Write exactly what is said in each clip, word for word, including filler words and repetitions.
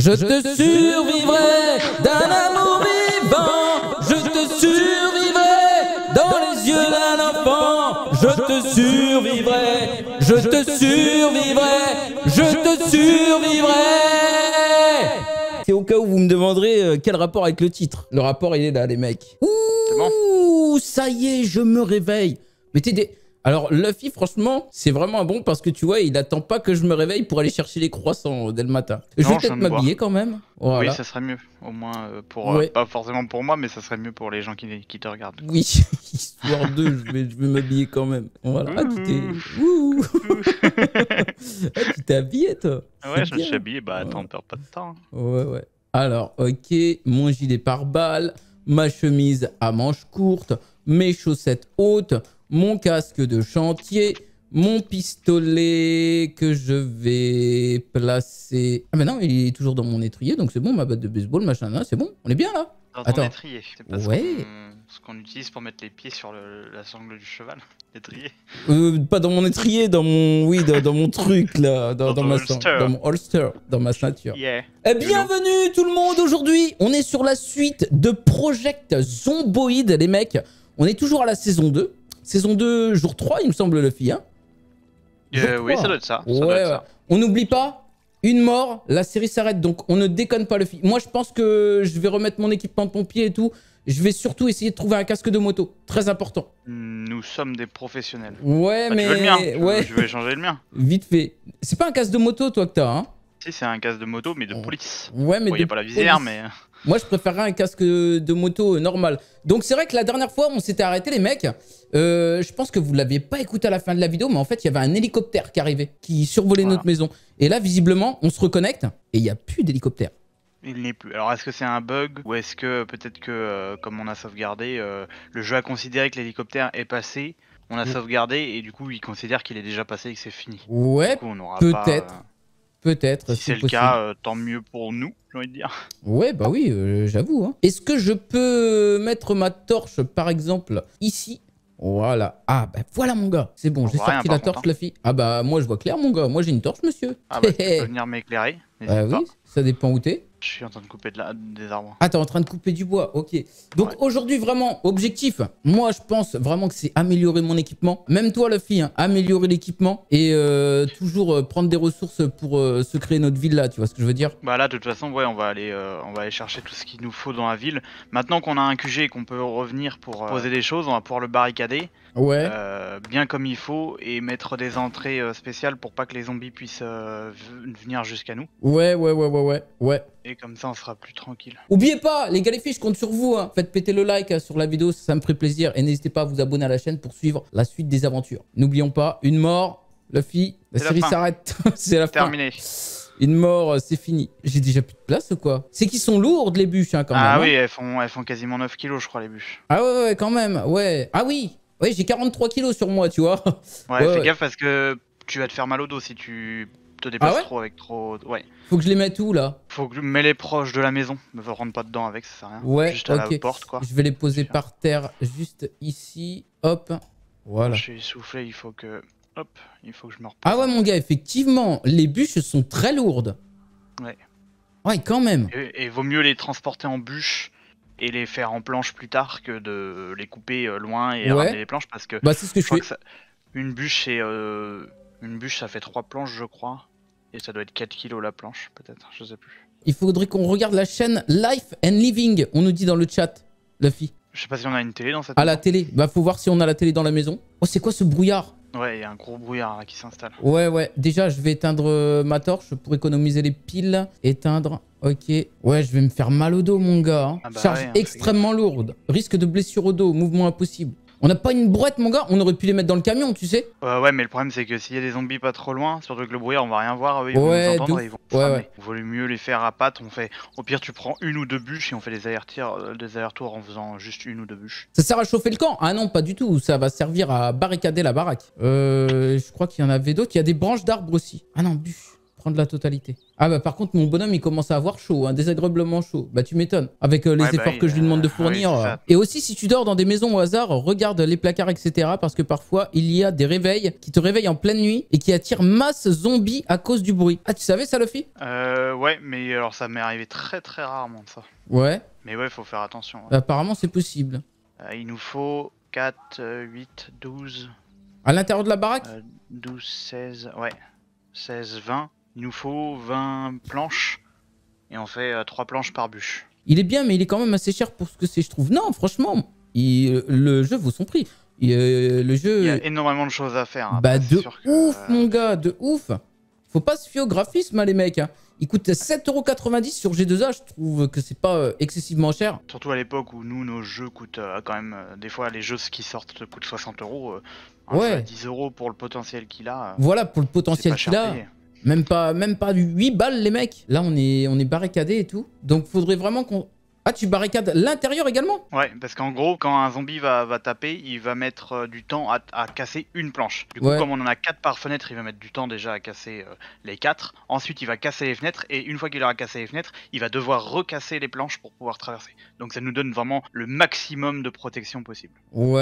Je te survivrai d'un amour vivant. Je te survivrai dans les yeux d'un enfant. Je te survivrai. Je te survivrai. Je te survivrai. C'est au cas où vous me demanderez euh, quel rapport avec le titre. Le rapport, il est là, les mecs. Ouh, ça y est, je me réveille. Mettez des... Alors, Luffy, franchement, c'est vraiment bon parce que tu vois, il attend pas que je me réveille pour aller chercher les croissants dès le matin. Je vais peut-être m'habiller quand même. Voilà. Oui, ça serait mieux. Au moins, euh, pour ouais. euh, pas forcément pour moi, mais ça serait mieux pour les gens qui, qui te regardent. Oui, histoire d'eux, je vais, je vais m'habiller quand même. Voilà. Ah, tu t'es... Ouh. Ah, tu t'es habillé, toi? Ouais, je me suis habillé. Bah, attends, on perd pas de temps. Ouais, ouais. Alors, ok, mon gilet pare-balles, ma chemise à manches courtes, mes chaussettes hautes, mon casque de chantier, mon pistolet que je vais placer... Ah mais non, il est toujours dans mon étrier, donc c'est bon, ma batte de baseball, machin, là, c'est bon, on est bien là. Dans ton étrier, c'est pas ouais. ce qu'on utilise pour mettre les pieds sur le, la sangle du cheval, l'étrier. Euh, pas dans mon étrier, dans mon... Oui, dans, dans mon truc là, dans, dans, dans ma holster. Dans mon holster, dans ma ceinture. Yeah. Et bienvenue tout le monde, aujourd'hui, on est sur la suite de Project Zomboid, les mecs. On est toujours à la saison deux. Saison deux, jour trois, il me semble, Luffy, hein euh, Oui, ça doit être ça. ça, ouais, doit être ouais. ça. On n'oublie pas, une mort, la série s'arrête, donc on ne déconne pas, Luffy. Moi, je pense que je vais remettre mon équipement de pompier et tout. Je vais surtout essayer de trouver un casque de moto, très important. Nous sommes des professionnels. Ouais, bah, mais... Tu veux le mien ouais. Je vais changer le mien. Vite fait. C'est pas un casque de moto, toi, que t'as, hein? Si, c'est un casque de moto, mais de police. Ouais, mais bon, de y a pas la visière, police. mais... Moi, je préférerais un casque de moto normal. Donc, c'est vrai que la dernière fois, on s'était arrêté, les mecs. Euh, je pense que vous ne l'aviez pas écouté à la fin de la vidéo, mais en fait, il y avait un hélicoptère qui arrivait, qui survolait voilà. notre maison. Et là, visiblement, on se reconnecte et il n'y a plus d'hélicoptère. Il n'est plus. Alors, est-ce que c'est un bug ou est-ce que peut-être que, euh, comme on a sauvegardé, euh, le jeu a considéré que l'hélicoptère est passé, on a mmh. sauvegardé et du coup, il considère qu'il est déjà passé et que c'est fini. Ouais, peut-être. Euh... Peut-être. Si c'est le cas, euh, tant mieux pour nous, j'ai envie de dire. Ouais, bah oui, euh, j'avoue. Hein. Est-ce que je peux mettre ma torche, par exemple, ici? Voilà. Ah, bah voilà, mon gars. C'est bon, j'ai sorti rien, la torche, la fille. Ah, bah moi, je vois clair, mon gars. Moi, j'ai une torche, monsieur. Ah, bah tu peux venir m'éclairer. Bah oui, ça dépend où t'es. Je suis en train de couper de la... des arbres. Ah, t'es en train de couper du bois, ok. Donc ouais. Aujourd'hui, vraiment, objectif, moi je pense vraiment que c'est améliorer mon équipement. Même toi, Luffy, hein, améliorer l'équipement et euh, toujours euh, prendre des ressources pour euh, se créer notre ville là, tu vois ce que je veux dire? Bah là, de toute façon, ouais, on va aller, euh, on va aller chercher tout ce qu'il nous faut dans la ville. Maintenant qu'on a un Q G et qu'on peut revenir pour euh, poser des choses, on va pouvoir le barricader. Ouais. Euh, bien comme il faut et mettre des entrées euh, spéciales pour pas que les zombies puissent euh, venir jusqu'à nous. Ouais, ouais, ouais, ouais, ouais, ouais. Et comme ça, on sera plus tranquille. Oubliez pas, les gars, les filles, je compte sur vous. Hein. Faites péter le like sur la vidéo, ça me ferait plaisir. Et n'hésitez pas à vous abonner à la chaîne pour suivre la suite des aventures. N'oublions pas, une mort, Luffy, la série s'arrête. C'est la fin. Terminé. Une mort, c'est fini. J'ai déjà plus de place ou quoi? C'est qu'ils sont lourdes les bûches hein, quand ah même. Ah oui, hein. elles font, elles font quasiment neuf kilos, je crois, les bûches. Ah ouais, ouais, quand même, ouais. Ah oui, ouais, j'ai quarante-trois kilos sur moi, tu vois. Ouais, ouais fais ouais. gaffe parce que tu vas te faire mal au dos si tu te déplaces ah ouais trop avec trop... Ouais. Faut que je les mette où, là? Faut que je mets les proches de la maison. Ne rentre pas dedans avec, ça sert à rien. Ouais, juste ok. à la porte, quoi. Je vais les poser par terre, juste ici. Hop, voilà. Je suis essoufflé, il faut que... Hop, il faut que je me repose. Ah ouais, mon gars, effectivement, les bûches sont très lourdes. Ouais. Ouais, quand même. Et, et vaut mieux les transporter en bûche et les faire en planche plus tard que de les couper loin et ouais. ramener les planches parce que... Bah, c'est ce que je, je fais. Que ça... Une bûche, c'est... Euh... Une bûche, ça fait trois planches, je crois. Et ça doit être quatre kilos la planche, peut-être, je sais plus. Il faudrait qu'on regarde la chaîne Life and Living, on nous dit dans le chat, Luffy. Je sais pas si on a une télé dans cette À maison. La télé, bah faut voir si on a la télé dans la maison. Oh, c'est quoi ce brouillard? Ouais, il y a un gros brouillard là qui s'installe. Ouais, ouais, déjà je vais éteindre ma torche pour économiser les piles. Éteindre, ok. Ouais, je vais me faire mal au dos, mon gars. Hein. Ah bah Charge ouais, hein, extrêmement lourde. Risque de blessure au dos, mouvement impossible. On n'a pas une brouette, mon gars? On aurait pu les mettre dans le camion, tu sais. euh, Ouais, mais le problème, c'est que s'il y a des zombies pas trop loin, surtout que le brouillard, on va rien voir. Eux, ils ouais, vont nous entendre et ils vont ouais, ouais. Il vaut mieux les faire à pattes. On fait... Au pire, tu prends une ou deux bûches et on fait des allers-retours des allers-retours en faisant juste une ou deux bûches. Ça sert à chauffer le camp? Ah non, pas du tout. Ça va servir à barricader la baraque. Euh, je crois qu'il y en avait d'autres. Il y a des branches d'arbres aussi. Ah non, bûches. Prendre la totalité. Ah bah par contre, mon bonhomme, il commence à avoir chaud, hein, désagréablement chaud. Bah tu m'étonnes. Avec euh, les Ouais, bah efforts oui, que je lui demande de euh, fournir. oui, c'est euh. ça. Et aussi, si tu dors dans des maisons au hasard, regarde les placards, et cetera. Parce que parfois, il y a des réveils qui te réveillent en pleine nuit et qui attirent masse zombies à cause du bruit. Ah, tu savais ça, Luffy? Euh, ouais, mais alors ça m'est arrivé très très rarement ça. Ouais. Mais ouais, faut faire attention. Ouais. Bah, apparemment, c'est possible. Euh, il nous faut quatre, huit, douze, À l'intérieur de la baraque? euh, douze, seize, ouais, seize, vingt. Il nous faut vingt planches et on fait euh, trois planches par bûche. Il est bien, mais il est quand même assez cher pour ce que c'est, je trouve. Non, franchement, il- le jeu vaut son prix. Il- euh, le jeu... Il y a énormément de choses à faire. Hein. Bah Après, c'est de sûr que, ouf, euh, mon gars, de ouf. Faut pas se fier au graphisme, hein, les mecs. Hein. Il coûte sept euros quatre-vingt-dix sur G deux A. Je trouve que c'est pas euh, excessivement cher. Surtout à l'époque où nous, nos jeux coûtent euh, quand même... euh, des fois, les jeux qui sortent coûtent soixante euros. Euh, un Ouais. jeu à dix euros pour le potentiel qu'il a. euh, Voilà, pour le c'est potentiel pas qu'il cher a. payé. Même pas, même pas huit balles, les mecs. Là, on est, on est barricadé et tout. Donc, faudrait vraiment qu'on... Ah, tu barricades l'intérieur également? Ouais, parce qu'en gros, quand un zombie va, va taper, il va mettre euh, du temps à, à casser une planche. Du coup, Ouais. comme on en a quatre par fenêtre, il va mettre du temps déjà à casser euh, les quatre. Ensuite, il va casser les fenêtres, et une fois qu'il aura cassé les fenêtres, il va devoir recasser les planches pour pouvoir traverser. Donc ça nous donne vraiment le maximum de protection possible.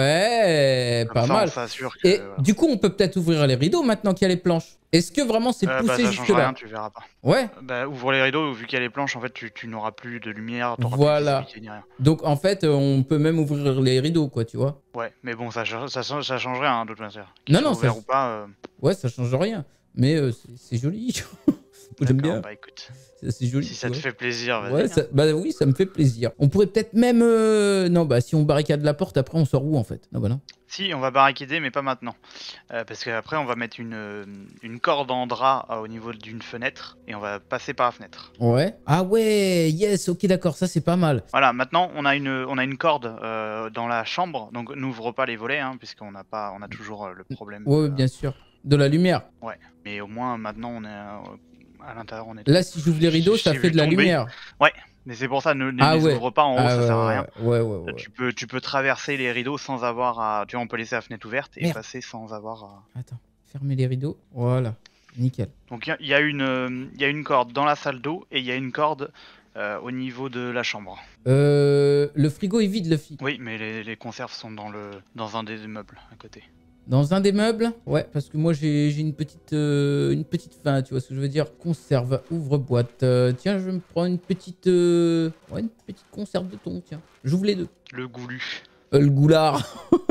Ouais, Comme pas ça, mal. on s'assure que... Et voilà. du coup, on peut peut-être ouvrir les rideaux maintenant qu'il y a les planches. Est-ce que vraiment c'est Euh, bah, poussé ça change jusque-là? rien, tu verras pas. Ouais. Bah, ouvre les rideaux, vu qu'il y a les planches, en fait, tu, tu n'auras plus de lumière, t'auras Voilà. plus de visibilité ni rien. Donc, en fait, euh, on peut même ouvrir les rideaux, quoi, tu vois. Ouais, mais bon, ça, change- ça, change- ça change rien, hein, d'autre manière. Qu'il Non, soit non, ouvert ça- ou pas... euh, Ouais, ça change rien. Mais euh, c'est- c'est joli. J'aime d'accord, bien. bah écoute, C'est assez joli. si tu ça te vois. fait plaisir, vas-y. Ouais, hein. ça- bah oui, ça me fait plaisir. On pourrait peut-être même... euh, Non, bah si on barricade la porte, après on sort où en fait? Non, bah non. Si, on va barricader, mais pas maintenant. Euh, parce qu'après, on va mettre une, euh, une corde en drap euh, au niveau d'une fenêtre, et on va passer par la fenêtre. Ouais. Ah ouais, yes, ok, d'accord, ça c'est pas mal. Voilà, maintenant, on a une, on a une corde euh, dans la chambre, donc n'ouvre pas les volets, hein, puisqu'on n'a pas, on a toujours euh, le problème. Ouais, de- ouais, bien sûr. De la lumière. Ouais, mais au moins, maintenant, on est euh, à l'intérieur, on est... Là, si j'ouvre les rideaux, ça J'ai fait vu de la tomber. lumière. Ouais, mais c'est pour ça, ne, ne Ah les ouais. ouvre pas en haut, Ah ça ouais, sert à ouais, rien. ouais, ouais, ouais. Tu peux, tu peux traverser les rideaux sans avoir à... Tu vois, on peut laisser la fenêtre ouverte et Merde. passer sans avoir à... Attends, fermez les rideaux. Voilà, nickel. Donc il y a- il y, a une, euh, il y a une corde dans la salle d'eau et il y a une corde euh, au niveau de la chambre. Euh, le frigo est vide, Luffy. Oui, mais les, les conserves sont dans, le, dans un des meubles à côté. Dans un des meubles? Ouais, parce que moi j'ai j'ai une petite euh, une petite faim, tu vois ce que je veux dire? Conserve, ouvre boîte. Euh, tiens, je me prends une petite euh, ouais, une petite conserve de thon, tiens. J'ouvre les deux. Le goulu. Euh, le goulard.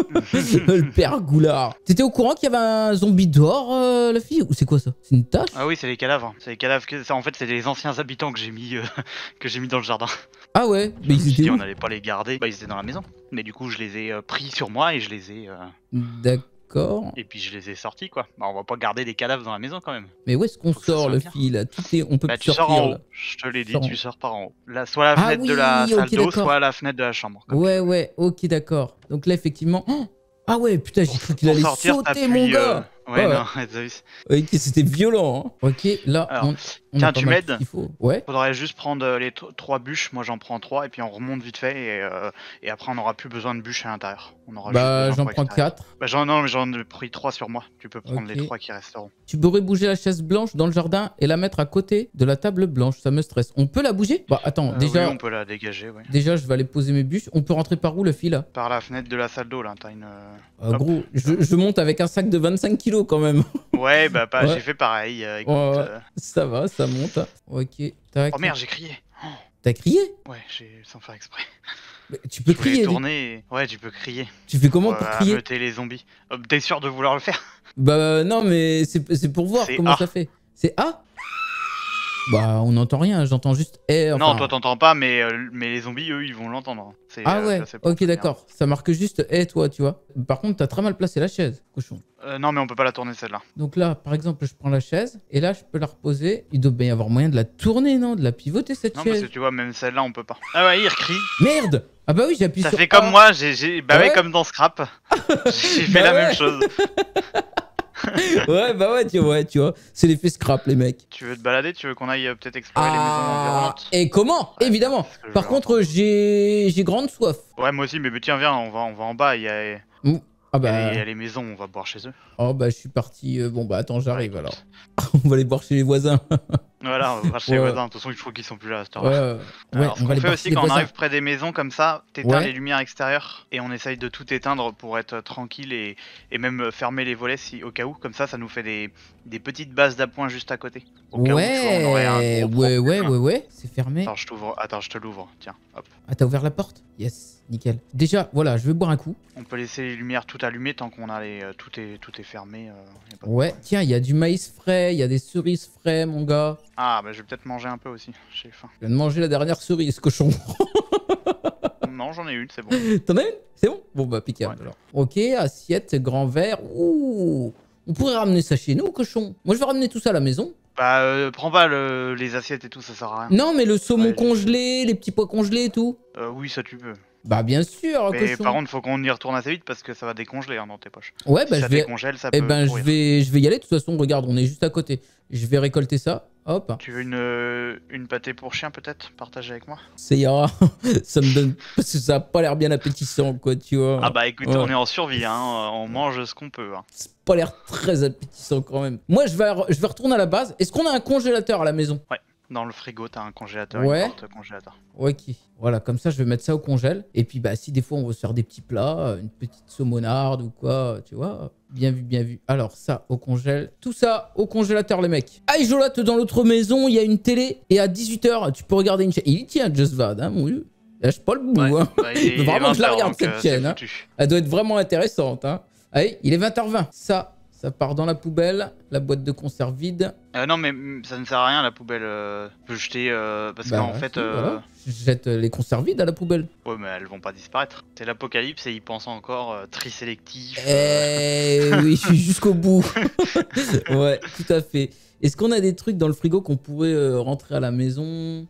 Le père goulard. T'étais au courant qu'il y avait un zombie dehors, euh, la fille? Ou c'est quoi ça? C'est une tâche? Ah oui, c'est les cadavres. C'est les cadavres que ça, en fait, c'est les anciens habitants que j'ai mis euh, que j'ai mis dans le jardin. Ah ouais? Mais Je me ils suis étaient dit, où? on n'allait pas les garder. Bah, ils étaient dans la maison. Mais du coup, je les ai euh, pris sur moi et je les ai euh, D'accord. et puis je les ai sortis quoi. Bah, on va pas garder des cadavres dans la maison quand même. Mais où est-ce qu'on Faut que ça sort, soit le bien. fille, là? Tout est... On peut Bah, plus tu sors sortir, en haut. là. Je te l'ai dit, Sors en tu sors par en haut. Là, soit la Ah fenêtre de la oui, salle ok, d'eau, d'accord. soit la fenêtre de la chambre. comme Ouais, tu veux. ouais, ok, d'accord. Donc là, effectivement... Oh ah ouais, putain, j'ai cru qu'il Pour allait sortir, sauter, t'appuies, mon euh, gars. Ouais, Ouais. non, t'as vu. Ok, c'était violent, hein. Ok, là, Alors, on, on tiens, a pas tu mal m'aides tout ce qu'il faut. Ouais. Faudrait juste prendre euh, les t- trois bûches, moi j'en prends trois et puis on remonte vite fait et, euh, et après on n'aura plus besoin de bûches à l'intérieur. On aura Bah, juste j'en besoin pour prends l'extérieur. quatre. Bah j'en non mais j'en ai pris trois sur moi. Tu peux prendre Ok. les trois qui resteront. Tu pourrais bouger la chaise blanche dans le jardin et la mettre à côté de la table blanche. Ça me stresse. On peut la bouger? Bah, attends, Euh, déjà, oui, on peut la dégager, ouais. déjà, je vais aller poser mes bûches. On peut rentrer par où, le fil, là? Par la fenêtre de la salle d'eau là, t'as une. euh, Euh, Hop. gros, je, je monte avec un sac de vingt-cinq kilos quand même. Ouais bah pas, Ouais. j'ai fait pareil. euh, écoute, Ouais, ouais. euh, Ça va, ça monte. Ok, tac. Oh merde j'ai crié. T'as crié? Ouais j'ai sans faire exprès. Mais tu peux Je voulais crier. tourner. et- Ouais tu peux crier. Tu fais comment Pour, pour euh, crier? ameuter les zombies. Euh, T'es sûr de vouloir le faire? Bah non, mais c'est c'est pour voir C'est comment A. ça fait. C'est A? Bah on n'entend rien, j'entends juste eh. Non enfin- toi t'entends pas mais, euh, mais les zombies eux ils vont l'entendre. C'est, Ah euh, ouais, ça, c'est pour ok te dire. d'accord. Ça marque juste eh toi, tu vois. Par contre, t'as très mal placé la chaise, cochon. Euh, non mais on peut pas la tourner celle-là. Donc là, par exemple, je prends la chaise et là, je peux la reposer. Il doit bien y avoir moyen de la tourner, non? De la pivoter cette Non parce chaise. que tu vois même celle-là on peut pas. Ah ouais il recrie. Merde! Ah bah oui, j'appuie Ça sur fait A. comme moi, j'ai, j'ai... bah Ah ouais, ouais comme dans Scrap. J'ai fait Bah la ouais. même chose. Ouais, bah ouais, tu vois, tu vois. C'est l'effet scrap, les mecs. Tu veux te balader, tu veux qu'on aille euh, peut-être explorer les maisons Ah, environnantes? et comment? Ouais, Évidemment. c'est ce que je Par veux contre, j'ai j'ai grande soif. Ouais moi aussi, mais bah, tiens viens, on va, on va en bas, il y a... Mm. Ah bah... Et il y a les maisons, on va boire chez eux. Oh bah je suis parti... Euh, bon bah attends, j'arrive Ouais, alors. On va aller boire chez les voisins. Voilà, on va boire chez les Ouais. voisins. De toute façon, je trouve qu'ils sont plus là à cette Ouais, heure-là. ouais. Alors, on ce va qu'on aller fait boire aussi chez les quand on voisins. arrive près des maisons comme ça, t'éteins Ouais. les lumières extérieures et on essaye de tout éteindre pour être tranquille et, et même fermer les volets si, au cas où. Comme ça, ça nous fait des, des petites bases d'appoint juste à côté. Au cas où, tu vois, on aurait un Ouais, gros ouais, ouais, problème. ouais, ouais, c'est fermé. Attends, je t'ouvre. Attends, je te l'ouvre. Tiens, hop. Ah, t'as ouvert la porte? Yes, nickel. Déjà, voilà, je vais boire un coup. On peut laisser les lumières tout allumées tant qu'on a les. euh, tout est tout est fermé. euh, y a pas de Ouais, problème. tiens, il y a du maïs frais, il y a des cerises frais, mon gars. Ah, bah je vais peut-être manger un peu aussi. J'ai faim. Je viens de manger la dernière cerise, cochon. Non, j'en ai une, c'est bon. T'en as une? C'est bon? Bon, bah, impeccable Ouais. alors. Ok, assiette, grand verre. Ouh, on pourrait ramener ça chez nous, cochon. Moi, je vais ramener tout ça à la maison. Bah, euh, prends pas le- les assiettes et tout, ça sert à rien. Non, mais le saumon Ouais, je- congelé, les petits pois congelés et tout. Euh, oui, ça tu peux. Bah, bien sûr, Mais cochon. par contre, faut qu'on y retourne assez vite parce que ça va décongeler hein, dans tes poches. Ouais, Si bah, ça je vais. décongèle, ça Eh peut ben, je pourrir. vais, je vais y aller. De toute façon, regarde, on est juste à côté. Je vais récolter ça. Hop. Tu veux une, euh, une pâtée pour chien peut-être partager avec moi? Ça ira. Ça me donne. Parce que ça a pas l'air bien appétissant, quoi, tu vois. Ah bah écoute, Ouais. on est en survie, hein, on mange ce qu'on peut. Hein. C'est pas l'air très appétissant quand même. Moi, je vais, je vais retourner à la base. Est-ce qu'on a un congélateur à la maison? Dans le frigo, t'as un congélateur, Ouais. une porte congélateur. Ok. Voilà, comme ça, je vais mettre ça au congèle. Et puis, bah, si des fois, on veut se faire des petits plats, une petite saumonarde ou quoi, tu vois. Bien vu, bien vu. Alors, ça, au congèle. Tout ça, au congélateur, les mecs. Ah, Jolate, dans l'autre maison, il y a une télé. Et à dix-huit heures, tu peux regarder une chaîne. Il y tient, Just Vad, hein, mon vieux. Lâche pas le bout, Ouais, hein. bah, il est Vraiment, je la vingt heures, regarde, donc, cette euh, chaîne, c'est hein. foutu. Elle doit être vraiment intéressante, hein. Allez, il est vingt heures vingt. Ça, ça part dans la poubelle. La boîte de conserve vide. Euh, non mais mm, ça ne sert à rien la poubelle. Euh, tu peux jeter euh, parce Bah, qu'en fait, si, euh, voilà. Je jette les conserves vides à la poubelle. ouais mais elles vont pas disparaître. C'est l'apocalypse et ils pensent encore euh, tri sélectif. Eh oui, je suis jusqu'au bout. Ouais, tout à fait. Est-ce qu'on a des trucs dans le frigo qu'on pourrait euh, rentrer à la maison?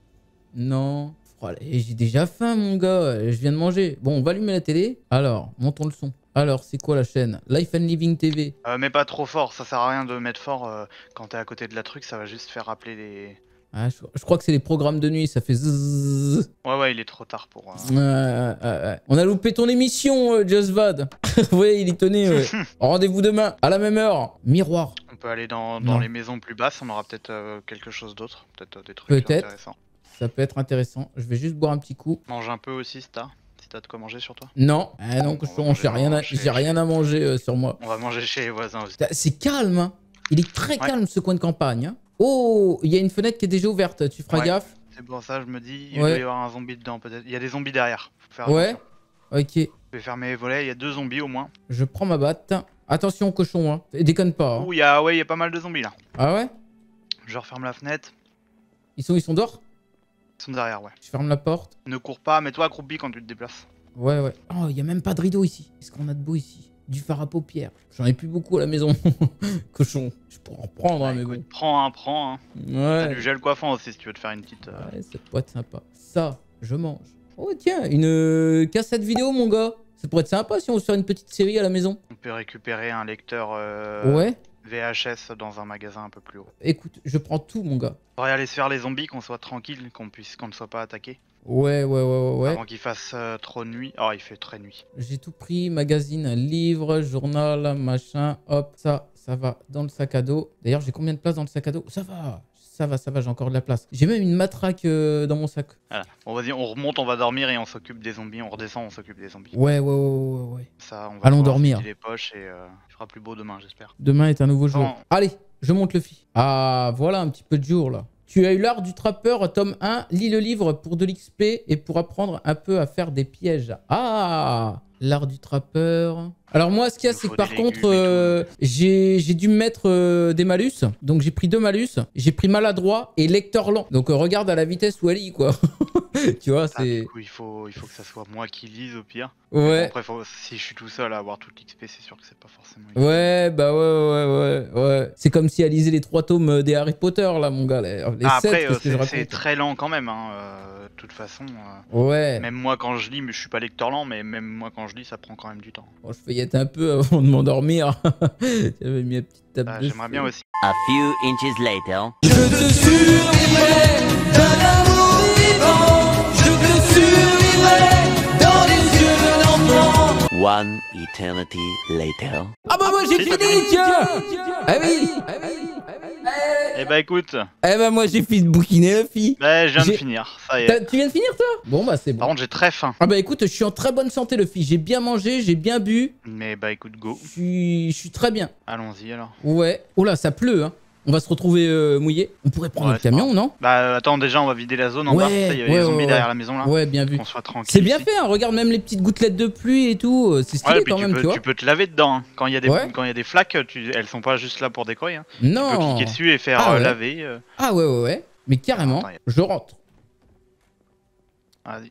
Non. Oh, allez, j'ai déjà faim, mon gars. Je viens de manger. Bon, on va allumer la télé. Alors, montons le son. Alors, c'est quoi la chaîne? Life and Living T V. Euh, mais pas trop fort, ça sert à rien de mettre fort euh, quand t'es à côté de la truc, ça va juste faire rappeler les. Ah, je, je crois que c'est les programmes de nuit, ça fait zzzz. Ouais ouais, il est trop tard pour. euh, Ouais, ouais, ouais, ouais. On a loupé ton émission, euh, Just Vad. Ouais, il y tenait. Ouais. Rendez-vous demain, à la même heure. Miroir. On peut aller dans, dans Non. les maisons plus basses, on aura peut-être euh, quelque chose d'autre, peut-être euh, des trucs Peut-être. intéressants. Ça peut être intéressant. Je vais juste boire un petit coup. Mange un peu aussi si t'as, si t'as de quoi manger sur toi. Non, ah non, On va cochon, manger j'ai rien, à- chez- j'ai rien à manger euh, sur moi. On va manger chez les voisins aussi. Putain, c'est calme, hein. Il est très Ouais. calme ce coin de campagne. Hein. Oh, il y a une fenêtre qui est déjà ouverte. Tu feras Ouais. gaffe. C'est pour ça, je me dis, il Ouais. doit y avoir un zombie dedans peut-être. Il y a des zombies derrière. Faut faire Ouais. attention. Ok. Je vais fermer les volets, il y a deux zombies au moins. Je prends ma batte. Attention, cochon. Hein. Déconne pas. Hein. Ouh, il y a, ouais, il y a pas mal de zombies là. Ah ouais. Je referme la fenêtre. Ils sont, ils sont dehors. Ils sont derrière, ouais. Je ferme la porte. Ne cours pas, mets-toi accroupi quand tu te déplaces. Ouais, ouais. Oh, il y a même pas de rideau ici. Qu'est-ce qu'on a de beau ici? Du fard à paupières. J'en ai plus beaucoup à la maison. Cochon. Je pourrais en prendre, hein, Ouais, mais écoute, bon. prends un, prends un. T'as Ouais. du gel coiffant aussi si tu veux te faire une petite. euh, Ouais, ça pourrait être sympa. Ça, je mange. Oh tiens, une euh, cassette vidéo, mon gars. Ça pourrait être sympa si on se fait une petite série à la maison. On peut récupérer un lecteur euh, Ouais. V H S dans un magasin un peu plus haut. Écoute, je prends tout, mon gars. Faudrait aller se faire les zombies, qu'on soit tranquille, qu'on puisse, qu'on ne soit pas attaqué. Ouais, ouais, ouais, ouais, ouais. Avant qu'il fasse euh, trop nuit. Oh, il fait très nuit. J'ai tout pris, magazine, livre, journal, machin. Hop, ça, ça va dans le sac à dos. D'ailleurs, j'ai combien de place dans le sac à dos? Ça va, ça va, ça va, j'ai encore de la place. J'ai même une matraque euh, dans mon sac. Voilà. Bon, vas-y, on remonte, on va dormir et on s'occupe des zombies. On redescend, on s'occupe des zombies. Ouais, ouais, ouais, ouais, ouais. Ça, on va Allons pouvoir dormir. vider les poches et euh, il fera plus beau demain, j'espère. Demain est un nouveau jour. Non. Allez, je monte le fil. Ah, voilà un petit peu de jour là. Tu as eu l'art du trappeur, tome un. Lis le livre pour de l'X P et pour apprendre un peu à faire des pièges. Ah, l'art du trappeur. Alors moi, ce qu'il y a, Il nous c'est faut que par des contre, légumes et euh, j'ai j'ai dû me mettre euh, des malus. Donc j'ai pris deux malus. J'ai pris maladroit et lecteur lent. Donc euh, regarde à la vitesse où elle lit, quoi. Tu vois, Ah, du c'est... coup, il faut, il faut que ça soit moi qui lise au pire. Ouais. Après, faut- si je suis tout seul à avoir tout l'X P, c'est sûr que c'est pas forcément. Ouais, bah ouais, ouais, ouais, ouais. C'est comme si elle lisait les trois tomes des Harry Potter, là, mon gars. Les, les Ah, sept, après, euh, qu'est-ce que je c'est c'est raconte? très lent quand même. Hein. euh, de toute façon, euh, Ouais. même moi quand je lis, mais je suis pas lecteur lent, mais même moi quand je lis, ça prend quand même du temps. Bon, je feuillette un peu avant de m'endormir. J'avais mis la petite table Ah, de J'aimerais bien feu. aussi. A few inches later. Je te survivrai d'un amour vivant. Je te survivrai dans les yeux d'un enfant. One eternity later. Ah bah moi j'ai Si, t'as fini, fini. tiens. Ah oui. Eh bah écoute, Eh bah moi j'ai fini de bouquiner la fille. bah, je viens de J'ai- finir, ça y est. T'as- Tu viens de finir toi? Bon bah c'est Par bon. contre, j'ai très faim. Ah bah écoute, je suis en très bonne santé le fille. J'ai bien mangé, j'ai bien bu. Mais bah écoute, go. Je suis, je suis très bien. Allons-y alors. Ouais. Oh là, ça pleut hein. On va se retrouver euh, mouillé. On pourrait prendre Ouais, le c'est camion, non? Bah attends, déjà on va vider la zone en Ouais, bas. Ça, il y a ouais, les ouais, zombies ouais. derrière la maison là. Ouais, bien vu. Qu'on soit tranquille. C'est bien ici. fait, hein. Regarde même les petites gouttelettes de pluie et tout. euh, C'est stylé Ouais, puis quand tu même, peux, tu vois. tu peux te laver dedans. Hein. Quand il y a des Ouais. quand il y a des flaques, tu... elles sont pas juste là pour décorer. Hein. Non. Tu peux cliquer dessus et faire Ah euh, ouais. laver. euh. Ah ouais, ouais, ouais. Mais carrément, Attends, y a- je rentre. Vas-y.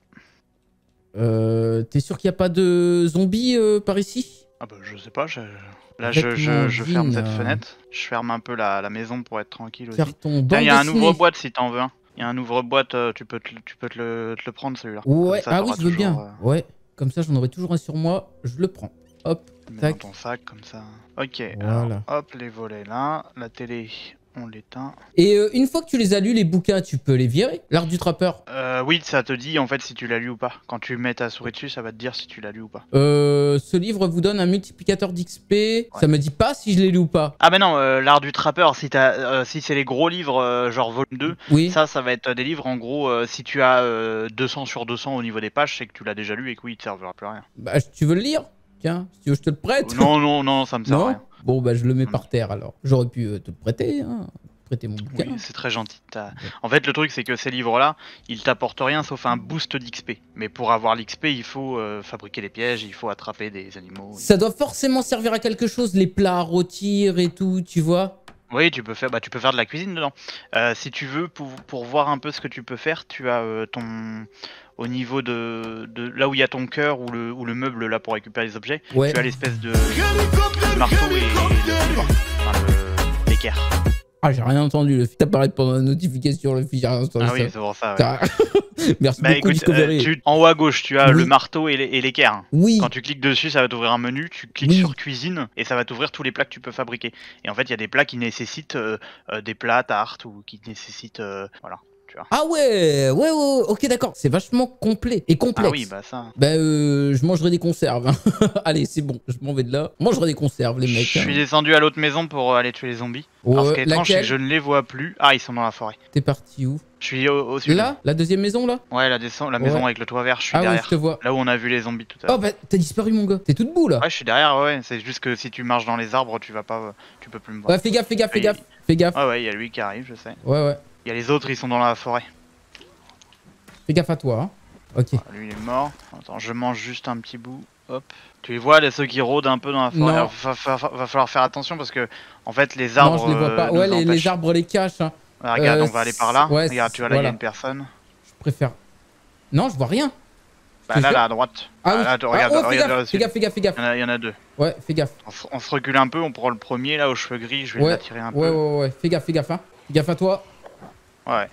Euh, T'es sûr qu'il n'y a pas de zombies euh, par ici? Ah bah je sais pas. Je... Là je, je, je ferme cette fenêtre. Je ferme un peu la, la maison pour être tranquille aussi. Carton Tiens, bande il y a un dessinée. ouvre-boîte si t'en veux un. Il y a un ouvre-boîte, euh, tu peux te, tu peux te le, te le prendre celui-là. Ouais, Comme ça, ah oui, t'auras je veux bien. toujours, euh, Ouais, comme ça j'en aurai toujours un sur moi. Je le prends. Hop, mets tac. dans ton sac comme ça. Ok, Voilà. alors hop, les volets là. La télé, on l'éteint. Et euh, une fois que tu les as lus, les bouquins, tu peux les virer? L'art du trappeur. Euh, oui, ça te dit en fait si tu l'as lu ou pas. Quand tu mets ta souris dessus, ça va te dire si tu l'as lu ou pas. Euh, ce livre vous donne un multiplicateur d'X P. Ça me dit pas si je l'ai lu ou pas. Ah bah non, euh, l'art du trappeur, si, t'as, euh, si c'est les gros livres euh, genre volume deux, Oui. ça, ça va être des livres en gros, euh, si tu as euh, deux cents sur deux cents au niveau des pages, c'est que tu l'as déjà lu et que oui, il te servira plus à rien. Bah, tu veux le lire? Tiens, si tu veux, je te le prête. Non, non, non, ça me sert à Non. rien. Bon, bah, je le mets Non. par terre alors. J'aurais pu euh, te le prêter, hein. Prêter mon bouquin. Oui, c'est très gentil. T'as- En fait, le truc, c'est que ces livres-là, ils t'apportent rien sauf un boost d'X P. Mais pour avoir l'X P, il faut euh, fabriquer les pièges, il faut attraper des animaux. Ça doit forcément servir à quelque chose, les plats à rôtir et tout, tu vois. Oui, tu peux faire, bah, tu peux faire de la cuisine dedans. Euh, si tu veux, pour, pour voir un peu ce que tu peux faire, tu as euh, ton... Au niveau de, de là où il y a ton cœur ou le, ou le meuble là pour récupérer les objets, Ouais. tu as l'espèce de, de marteau et, et le, enfin, le- l'équerre. Ah, j'ai rien entendu. Le fils t'apparaît pendant la notification. Le fils, j'ai rien entendu. Ah oui, ça. c'est pour ça. Ouais. T'as- Merci Bah beaucoup, écoute, Discovery. euh, tu- en haut à gauche, tu as Oui. le marteau et l'é- et l'équerre. Oui. Quand tu cliques dessus, ça va t'ouvrir un menu, tu cliques Oui. sur cuisine et ça va t'ouvrir tous les plats que tu peux fabriquer. Et en fait, il y a des plats qui nécessitent euh, euh, des plats tartes ou qui nécessitent euh, voilà, tu vois. Ah ouais, ouais, ouais, ouais, ok, d'accord. C'est vachement complet et complexe. Ah oui, bah ça. Bah, euh, je mangerai des conserves. hein. Allez, c'est bon, je m'en vais de là. Je mangerai des conserves, les Je mecs. suis hein. descendu à l'autre maison pour euh, aller tuer les zombies. Ouais, Alors ce qui est étrange, c'est laquelle que je ne les vois plus. Ah, ils sont dans la forêt. T'es parti où? Je suis au, au sud. Là? La deuxième maison, là? Ouais, la, descend, la maison Ouais. avec le toit vert, je suis Ah oui, derrière. je te vois. Là où on a vu les zombies tout à l'heure. Oh, bah, t'as disparu, mon gars. T'es tout debout, là. Ouais, je suis derrière, ouais. C'est juste que si tu marches dans les arbres, tu vas pas, euh, tu peux plus me voir. Ouais, fais gaffe, fais gaffe, fais Oui. gaffe. Fais gaffe. Ouais, ouais, il y a lui qui arrive, je sais. Ouais, ouais. Il y a les autres, ils sont dans la forêt. Fais gaffe à toi, hein. Ok. Ah, lui, il est mort. Attends, je mange juste un petit bout. Hop. Tu les vois, les ceux qui rôdent un peu dans la forêt. Non. Alors, va, va- va falloir faire attention parce que, en fait, les arbres. non, je les vois pas. euh, nous Ouais, les, les empêchent. arbres les cachent. Hein. Ah, regarde, Euh, on va aller par là. ouais, Regarde, tu vois, là, il y voilà. a une personne. Je préfère. Non, je vois rien. Bah, te là, jure. là, à droite. Ah, oui. là, tu- Ah, regarde, oh, fais regarde gaffe, là-dessus. fais gaffe, fais gaffe, fais gaffe. Il y en a- il y en a deux. Ouais, fais gaffe. On se, on se recule un peu, on prend le premier là aux cheveux gris, je vais Ouais, l'attirer un ouais, peu. ouais, ouais. Fais gaffe, fais gaffe, hein. Fais gaffe à toi. Ouais.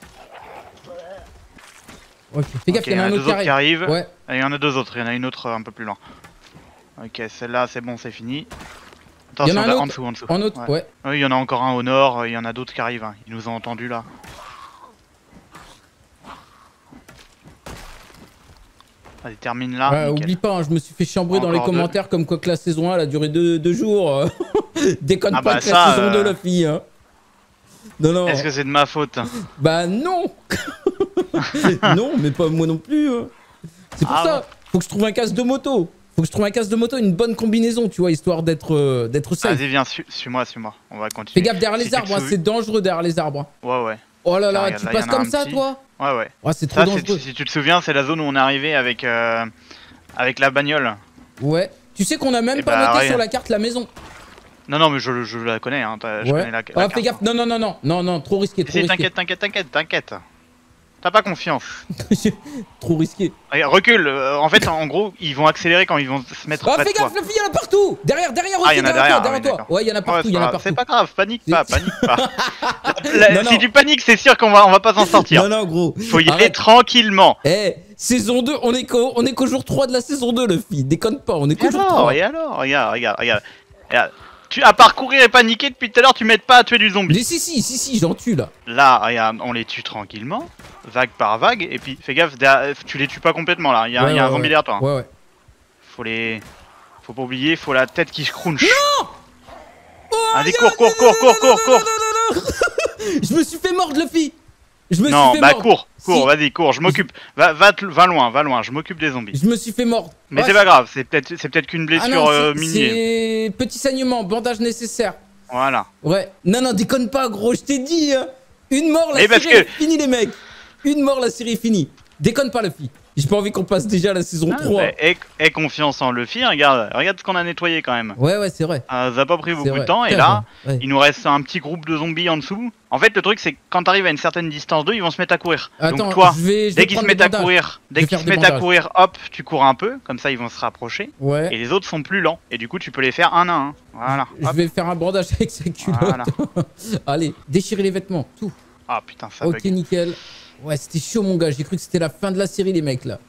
Ok, fais gaffe, Ok, il y en a un deux autre qui autres qui arrive. arrivent. Ouais. Et il y en a deux autres, il y en a une autre euh, un peu plus loin. Ok, celle-là c'est bon, c'est fini. Il y en Attention, a un là, en autre. dessous, en dessous. En autre, ouais. Oui, il y en a encore un au nord, euh, il y en a d'autres qui arrivent, hein. Ils nous ont entendus là. Allez, termine là. Ouais, Ah, nickel. oublie pas, hein, je me suis fait chambrer dans les Encore deux. commentaires comme quoi que la saison un elle a duré deux, deux jours. Déconne Ah pas bah que la ça, saison deux, euh, la fille. Hein. Non, non. Est-ce que c'est de ma faute? Bah non. Non, mais pas moi non plus. hein. C'est pour Ah ça, bon. faut que je trouve un casque de moto. Faut que je trouve un casque de moto, une bonne combinaison, tu vois, histoire d'être euh, d'être safe. Vas-y, viens, suis- suis-moi, suis-moi. On va continuer. Fais gaffe derrière Si les tu te arbres, hein, souviens- c'est dangereux derrière les arbres. Ouais, ouais. Oh là Tiens, là, regarde, tu là, y passes en a comme un ça, petit. toi? Ouais, ouais. Ouais, c'est trop Ça, c'est- dangereux. si tu te souviens, c'est la zone où on est arrivé avec, euh, avec la bagnole. Ouais. Tu sais qu'on a même Eh pas bah, noté rien. sur la carte la maison. Non, non, mais je, je la connais, hein. t'as- Je Ouais. connais la, la Ah, carte. fais gaffe. Non, non, non, non. Non, non, trop risqué, trop Si, risqué. t'inquiète, t'inquiète, t'inquiète, t'inquiète. T'as pas confiance. Trop risqué. Regarde, recule. euh, en fait, en gros, ils vont accélérer quand ils vont se mettre Ah, près fais de toi. gaffe, la fille, il y en a partout. Derrière, derrière aussi, Ah, il y en a derrière, derrière, toi, ah oui, derrière toi. d'accord. Ouais, il y en a Ouais, partout, c'est il y en pas a grave, C'est partout. pas grave, panique C'est- pas, panique pas. La- Non, si non. tu paniques, c'est sûr qu'on va, on va pas s'en sortir. Non, non, gros. Faut y aller Arrête. tranquillement. Eh, saison deux, on est qu'au on est qu'au jour trois de la saison deux, le fille. Déconne pas, on est Et qu'au jour alors, trois. et alors, regarde, regarde, regarde. regarde. Tu à parcourir et paniquer depuis tout à l'heure, tu m'aides pas à tuer du zombie. Mais si, si, si, si, j'en tue là. Là, regarde, on les tue tranquillement, vague par vague, et puis fais gaffe, derrière- tu les tues pas complètement là. Il y a, Ouais, il y a un ouais, zombie ouais. derrière toi. hein. Ouais, ouais. Faut les. Faut pas oublier, faut la tête qui se crunch. Non. Oh, Allez, cours, cours, cours, cours, cours, cours. Je me suis fait mordre, Luffy. Je me Non, suis fait bah mordre. cours, cours, Si. vas-y, cours, je m'occupe. Va, va, te- va loin, va loin, je m'occupe des zombies. Je me suis fait mordre. Mais Ouais, c'est pas grave, c'est peut-être c'est peut-être qu'une Ah blessure non, euh, c'est- minier. c'est petit saignement, bandage nécessaire. Voilà. Ouais. Non, non, déconne pas, gros, je t'ai dit. Hein. Une mort, la Mais parce série que- est finie, les mecs. Une mort, la série est finie. Déconne pas, Luffy. J'ai pas envie qu'on passe déjà à la saison Ah, trois. bah, aie, aie confiance en Luffy, regarde, regarde ce qu'on a nettoyé quand même. Ouais, ouais, c'est vrai. Euh, ça a pas pris C'est beaucoup vrai. de temps, et Putain, là, ouais. il nous reste un petit groupe de zombies en dessous. En fait, le truc, c'est que quand t'arrives à une certaine distance d'eux, ils vont se mettre à courir. Attends, Donc toi, je vais, je dès vais qu'ils se prendre mettent des à bandages. courir, Je dès vais qu'ils faire se des mettent à bandages. courir, hop, tu cours un peu, comme ça ils vont se rapprocher. Ouais. Et les autres sont plus lents, et du coup tu peux les faire un à un. Voilà. Je hop. vais faire un bandage avec sa culotte. Voilà. Allez, déchirer les vêtements, tout. Ah putain, ça Ok, bug. nickel. Ouais, c'était chaud, mon gars. J'ai cru que c'était la fin de la série, les mecs, là.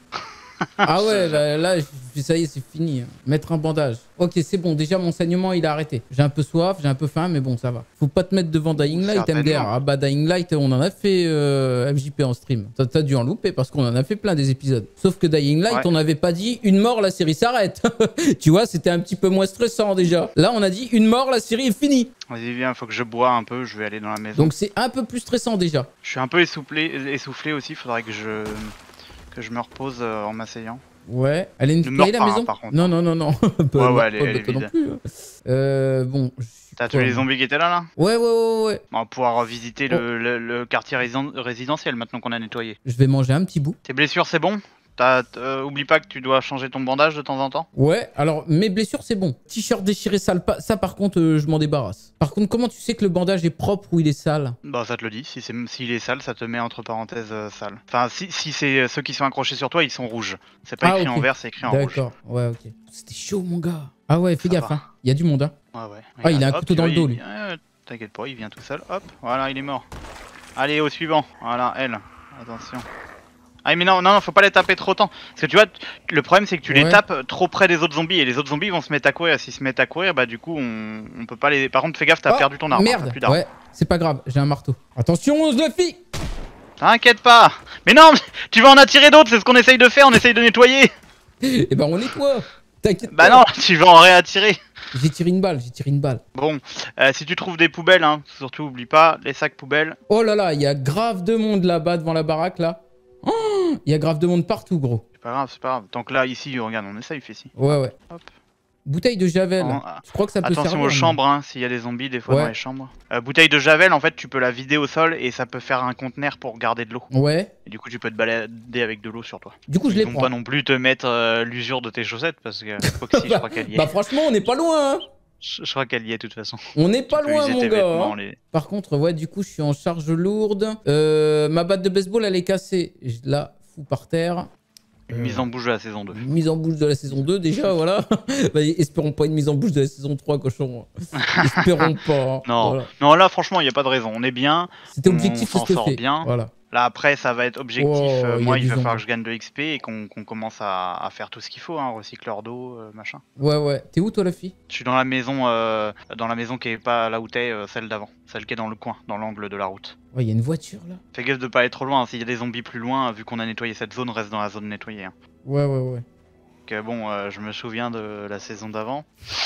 Ah ouais, là, là, je- ça y est, c'est fini. hein. Mettre un bandage. Ok, c'est bon. Déjà, mon saignement, il a arrêté. J'ai un peu soif, j'ai un peu faim, mais bon, ça va. Faut pas te mettre devant Dying Light, Certainement. M D R. Ah bah, Dying Light, on en a fait euh, F J P en stream. T'as t'as dû en louper parce qu'on en a fait plein des épisodes. Sauf que Dying Light, Ouais. on n'avait pas dit une mort, la série s'arrête. Tu vois, c'était un petit peu moins stressant déjà. Là, on a dit une mort, la série est finie. Vas-y, viens, faut que je bois un peu, je vais aller dans la maison. Donc, c'est un peu plus stressant déjà. Je suis un peu essoufflé, essoufflé aussi, faudrait que je que je me repose euh, en m'asseyant. Ouais. Elle est une Ne meurs la pas, maison hein, par contre. Non, non, non, non. Bah, Ouais, ouais, non, elle est- pas elle est toi non vide. plus, hein. Euh, bon. je suis T'as quoi, tué les moi zombies qui étaient là, là Ouais, ouais, ouais, ouais. On va pouvoir visiter Oh. le, le- le quartier résident- résidentiel maintenant qu'on a nettoyé. Je vais manger un petit bout. Tes blessures, c'est bon T'as- euh, Oublie pas que tu dois changer ton bandage de temps en temps. Ouais, alors mes blessures, c'est bon. T-shirt déchiré sale, pas- ça par contre, euh, je m'en débarrasse. Par contre, comment tu sais que le bandage est propre ou il est sale? Bah ça te le dit, si c'est s'il est sale, ça te met entre parenthèses euh, sale. Enfin, si, si c'est euh, ceux qui sont accrochés sur toi, ils sont rouges. C'est pas Ah, écrit ok. en vert, c'est écrit en rouge. D'accord, ouais, ok. C'était chaud, mon gars. Ah ouais, fais Ça gaffe, va. hein. Il y a du monde, hein. Ouais, ouais. Ah, il a un Hop, couteau tu dans vois, le dos, il- lui. euh, T'inquiète pas, il vient tout seul. Hop, voilà, il est mort. Allez, au suivant. Voilà, elle. Attention. Ah mais non, non, non, faut pas les taper trop temps. Parce que tu vois, t- le problème c'est que tu les Ouais. tapes trop près des autres zombies et les autres zombies vont se mettre à courir. S'ils se mettent à courir, bah du coup on, on peut pas les... Par contre fais gaffe, t'as Oh, perdu ton arme. hein, t'as Merde, plus d'arme. ouais, c'est pas grave, j'ai un marteau. Attention, Luffy. T'inquiète pas. Mais non, tu vas en attirer d'autres, c'est ce qu'on essaye de faire, on essaye de nettoyer. Eh ben, on nettoie. T'inquiète Bah pas. non, tu vas en réattirer. J'ai tiré une balle, j'ai tiré une balle. Bon, euh, si tu trouves des poubelles, hein, surtout oublie pas, les sacs poubelles. Oh là là, il y a grave de monde là-bas devant la baraque, là. Oh, il y a grave de monde partout, gros. C'est pas grave, c'est pas grave. Donc là, ici, regarde, on est safe ici. Ouais, ouais. Hop. Bouteille de Javel. En- Je crois que ça peut Attention servir. aux mais- chambres, hein, s'il y a des zombies des fois Ouais. dans les chambres. Euh, bouteille de javel, en fait, tu peux la vider au sol et ça peut faire un conteneur pour garder de l'eau. Ouais. Et du coup, tu peux te balader avec de l'eau sur toi. Du coup, je Ils les vont prends. pas non plus te mettre euh, l'usure de tes chaussettes parce que Foxy, je crois qu'elle y est. Bah franchement, on n'est pas loin. Hein. Je, je crois qu'elle y est de toute façon. On n'est pas Tu peux loin, user mon tes gars. vêtements, hein. les- Par contre, ouais, du coup, je suis en charge lourde. Euh, ma batte de baseball, elle est cassée. Je la fous par terre. Une mise en bouche de la saison deux. Une mise en bouche de la saison deux, déjà, voilà. Bah, espérons pas une mise en bouche de la saison trois, cochon. Espérons pas. Non, Voilà. non, là, franchement, il n'y a pas de raison. On est bien. C'était On objectif, s'en c'était sort fait. bien. Voilà. Là, après, ça va être objectif. Oh, Euh, il y moi, a il du va falloir zombie. que je gagne de X P et qu'on qu'on commence à, à faire tout ce qu'il faut, hein, recycleur d'eau, euh, machin. Ouais, ouais. T'es où, toi, la fille? Je suis dans la maison, euh, dans la maison qui est pas là où t'es, euh, celle d'avant, celle qui est dans le coin, dans l'angle de la route. Ouais, il y a une voiture, là. Fais gaffe de pas aller trop loin. hein. S'il y a des zombies plus loin, vu qu'on a nettoyé cette zone, reste dans la zone nettoyée. Hein. Ouais, ouais, ouais. Donc, euh, bon, euh, je me souviens de la saison d'avant.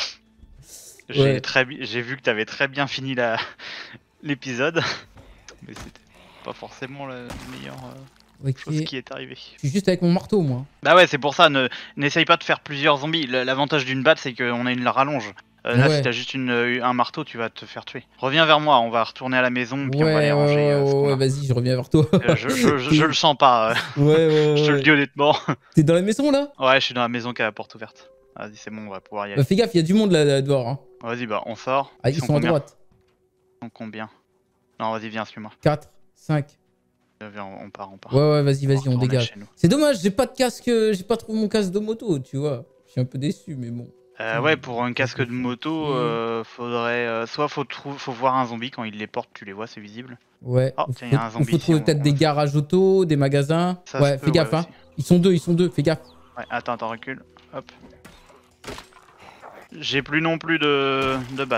J'ai Ouais. très, bi- j'ai vu que t'avais très bien fini la l'épisode, mais c'était pas forcément la meilleure euh, Ok. chose qui est arrivée. Je suis juste avec mon marteau, moi. Bah ouais, c'est pour ça. Ne n'essaye pas de faire plusieurs zombies. L- L'avantage d'une batte, c'est qu'on a une rallonge. Euh, là, Ouais. si t'as juste une, euh, un marteau, tu vas te faire tuer. Reviens vers moi, on va retourner à la maison, puis Ouais, on va aller ouais, ranger. ouais, euh, ce qu'on ouais, a. vas-y, je reviens vers toi. Euh, je, je, je, je le sens pas, euh, Ouais, ouais, je te le ouais. dis honnêtement. T'es dans la maison, là? Ouais, je suis dans la maison qui a la porte ouverte. Vas-y, c'est bon, on va pouvoir y aller. Bah, fais gaffe, il y a du monde là, là dehors. Hein. Vas-y, bah on sort. Ah, ils sont à combien droite. Ils sont combien Non, vas-y, viens, suis-moi. quatre, cinq. Euh, Viens, on on part, on part. Ouais, ouais, vas-y, vas-y, on retourner dégage. chez nous. C'est dommage, j'ai pas de casque, euh, j'ai pas trouvé mon casque de moto, tu vois. Je suis un peu déçu, mais bon. Euh, ouais, pour un casque de moto, Mm. euh, faudrait. euh, soit faut, trou- faut voir un zombie quand il les porte, tu les vois, c'est visible. Ouais. Oh, il tiens, faut, y a un il zombie faut ici, trouver on- peut-être on des le- garages auto, des magasins. Ça ouais, se fais peut, gaffe, ouais, hein. aussi. Ils sont deux, ils sont deux, fais gaffe. Ouais, attends, attends, recule. Hop. J'ai plus non plus de, de batte.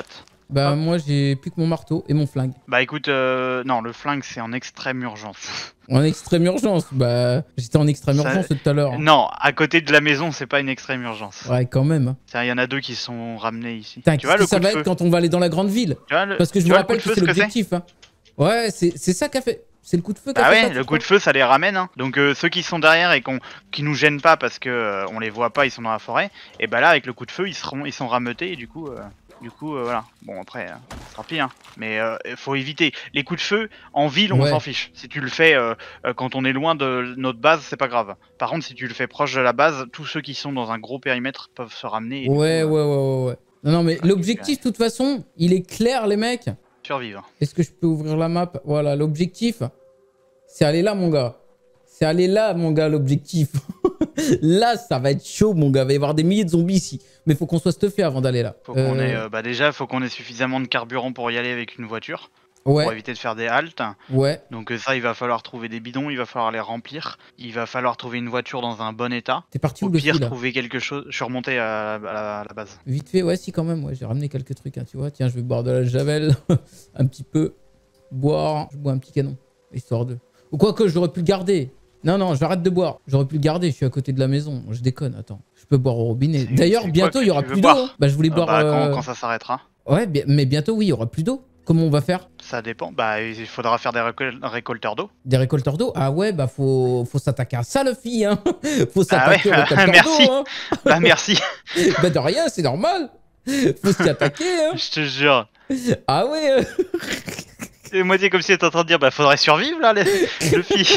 Bah Hop. moi j'ai plus que mon marteau et mon flingue. Bah écoute, euh, non, le flingue c'est en extrême urgence. En extrême urgence, bah j'étais en extrême Ça- urgence tout à l'heure. hein. Non, à côté de la maison, c'est pas une extrême urgence. Ouais, quand même. hein. Il y en a deux qui sont ramenés ici. Putain, Tu vois qu'est-ce le que ça coup de va feu être quand on va aller dans la grande ville? Tu vois le- Parce que je tu vous vois le rappelle coup de que feu, c'est ce que l'objectif. Hein. Ouais, c'est c'est ça qu'a fait. C'est le coup de feu qu'a Ah fait ouais, ça, tu le coup de crois feu, ça les ramène. Hein. Donc euh, ceux qui sont derrière et qu'on, qui nous gênent pas parce que euh, on les voit pas, ils sont dans la forêt. Et bah là, avec le coup de feu, ils seront, ils sont rameutés et du coup, euh, du coup, euh, voilà. Bon après, euh, ce sera pire. Hein. Mais euh, faut éviter les coups de feu en ville, on Ouais. s'en fiche. Si tu le fais euh, euh, quand on est loin de notre base, c'est pas grave. Par contre, si tu le fais proche de la base, tous ceux qui sont dans un gros périmètre peuvent se ramener. Et du Ouais, coup, ouais, euh, ouais, ouais, ouais. Non, non, mais Voilà, l'objectif, de toute façon, il est clair, les mecs. survivre. Est-ce que je peux ouvrir la map? Voilà, l'objectif, c'est aller là, mon gars. C'est aller là, mon gars, l'objectif. Là, ça va être chaud, mon gars. Il va y avoir des milliers de zombies ici. Mais faut qu'on soit stuffé avant d'aller là. Faut qu'on Euh, ait, euh, bah déjà, faut qu'on ait suffisamment de carburant pour y aller avec une voiture, pour Ouais, éviter de faire des haltes. ouais. Donc euh, ça, il va falloir trouver des bidons, il va falloir les remplir, il va falloir trouver une voiture dans un bon état. T'es parti Au où, le pire, fil, là? trouver quelque chose. Je suis remonté à, à la, à la base. Vite fait, ouais, si, quand même. Ouais, j'ai ramené quelques trucs, hein, tu vois. Tiens, je vais boire de la javel. Un petit peu. Boire. Je bois un petit canon. Histoire de... Ou quoi que, j'aurais pu le garder. Non, non, j'arrête de boire. J'aurais pu le garder, je suis à côté de la maison. Je déconne, attends. Je peux boire au robinet. C'est- D'ailleurs, c'est quoi bientôt, que il y aura tu veux plus d'eau. boire hein. Bah, je voulais Ah boire... bah, quand, euh, quand ça s'arrêtera, Ouais, bien- mais bientôt, oui, il y aura plus d'eau. Comment on va faire? ça dépend. Bah, il faudra faire des récol- récolteurs d'eau. Des récolteurs d'eau? Ah ouais, bah faut, faut s'attaquer à ça, le fille, hein. Faut Ah ouais, s'attaquer aux récolteurs merci. d'eau, hein. Bah merci, Bah de rien, c'est normal. Faut s'y attaquer, hein. je te jure. Ah ouais. euh. C'est moitié comme si t'étais en train de dire, bah faudrait survivre là, les... le fille.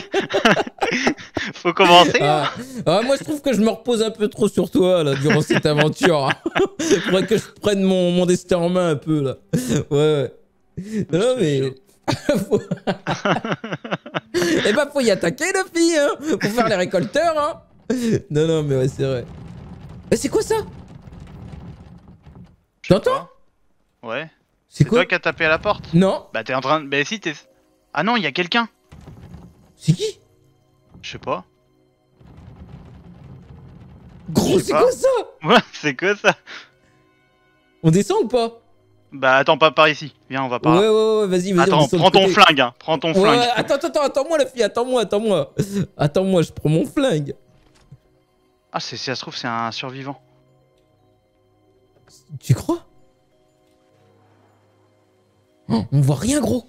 Faut commencer. hein. Ah. Ah, moi, je trouve que je me repose un peu trop sur toi, là, durant cette aventure. Faudrait que je prenne mon, mon destin en main un peu, là. Ouais, ouais. Non, te mais... jure. Faut- Eh ben, faut y attaquer, le fille, hein. Faut faire les récolteurs, hein. Non, non, mais ouais, c'est vrai. Mais c'est quoi ça? Je sais T'entends? pas. Ouais. C'est C'est quoi? toi qui as tapé à la porte. Non. Bah t'es en train de... Bah si t'es... Ah non, il y a quelqu'un. C'est qui? Je sais pas. Gros, Je sais c'est pas. quoi ça? Ouais, c'est quoi ça? On descend ou pas? Bah attends, pas par ici. Viens, on va par Ouais, là. ouais, ouais, vas-y, vas-y. on Attends, descend de prends ton côté. flingue, hein. Prends ton flingue. Ouais, attends, attends, attends-moi, la fille, attends-moi, attends-moi. Attends-moi, je prends mon flingue. Ah, c'est, si ça se trouve, c'est un survivant. Tu crois? Oh, on voit rien, gros.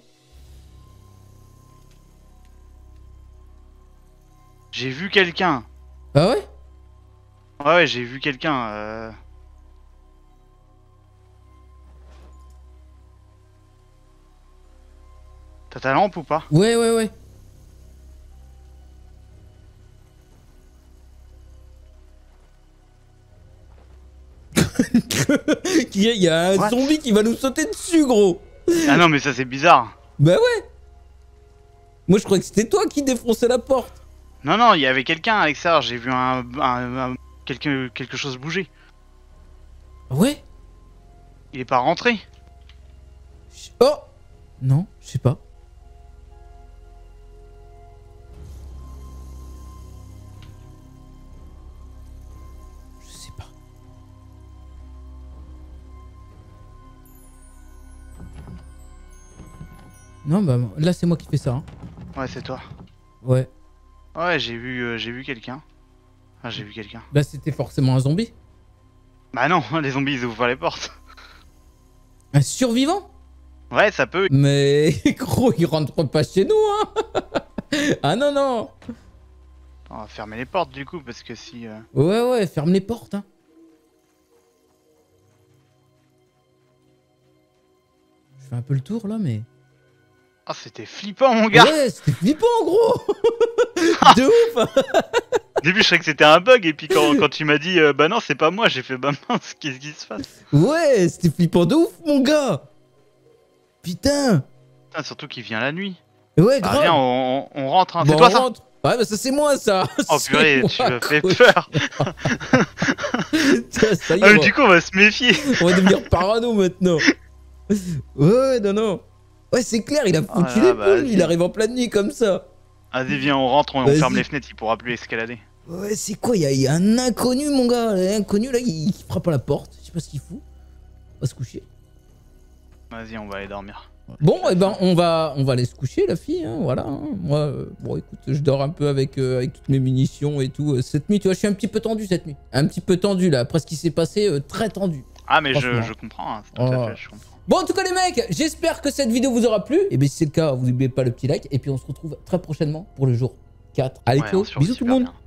J'ai vu quelqu'un. Ah ouais? Ouais, ouais, j'ai vu quelqu'un. Euh... T'as ta lampe ou pas? Ouais, ouais, ouais. Il y a- il y a un What? zombie qui va nous sauter dessus, gros. Ah non, mais ça c'est bizarre. Bah ouais. Moi, je croyais que c'était toi qui défonçais la porte. Non, non, il y avait quelqu'un à l'extérieur. J'ai vu un, un- un- quelque, quelque chose bouger. Ouais. Il est pas rentré. Je- Oh. Non, je sais pas. Je sais pas. Non, bah là, c'est moi qui fais ça. hein. Ouais, c'est toi. Ouais. Ouais, j'ai vu, euh, j'ai vu quelqu'un. Ah, j'ai vu quelqu'un. Là, c'était forcément un zombie. Bah non, les zombies ils ouvrent pas les portes. Un survivant. Ouais, ça peut. Mais gros, il rentre pas chez nous, hein. Ah non, non. On va fermer les portes du coup parce que si. euh, Ouais, ouais, ferme les portes, hein. Je fais un peu le tour, là, mais... Ah, c'était flippant mon gars. Ouais, c'était flippant, gros. De ouf. Au début, je croyais que c'était un bug et puis quand, quand tu m'as dit euh, bah non, c'est pas moi, j'ai fait bah mince, qu'est-ce qui se passe? Ouais, c'était flippant de ouf, mon gars. Putain. Putain, surtout qu'il vient la nuit. Ouais, Ah, grave. viens, on, on rentre. Hein. Bon, C'est toi on ça? rentre. Ouais, bah ça, c'est moi, ça. Oh C'est purée, moi, tu me fais gros. peur. Tiens, ça y est, Ah, on mais va- du coup, on va se méfier. on va devenir parano maintenant. Ouais, non, non. Ouais, c'est clair, il a foutu Ah là, les bah, poules, vas-y. il arrive en pleine nuit comme ça. Vas-y, viens, on rentre, on, on Vas-y. ferme les fenêtres, il pourra plus escalader. Ouais, c'est quoi? Il y, a- il y a un inconnu, mon gars. Un inconnu, là, il, il frappe à la porte. Je sais pas ce qu'il fout. On va se coucher. Vas-y, on va aller dormir. Bon, et eh ben on va, on va aller se coucher, la fille, hein, voilà. Hein. Moi, euh, bon, écoute, je dors un peu avec, euh, avec toutes mes munitions et tout. Cette nuit, tu vois, je suis un petit peu tendu cette nuit. Un petit peu tendu, là. Après ce qui s'est passé, euh, très tendu. Ah, mais je, je comprends, hein, tout oh. à fait, je comprends. Bon, en tout cas, les mecs, j'espère que cette vidéo vous aura plu. Et bien, si c'est le cas, vous n'oubliez pas le petit like. Et puis, on se retrouve très prochainement pour le jour quatre. Allez, ouais, ciao, bisous tout le monde. Bien.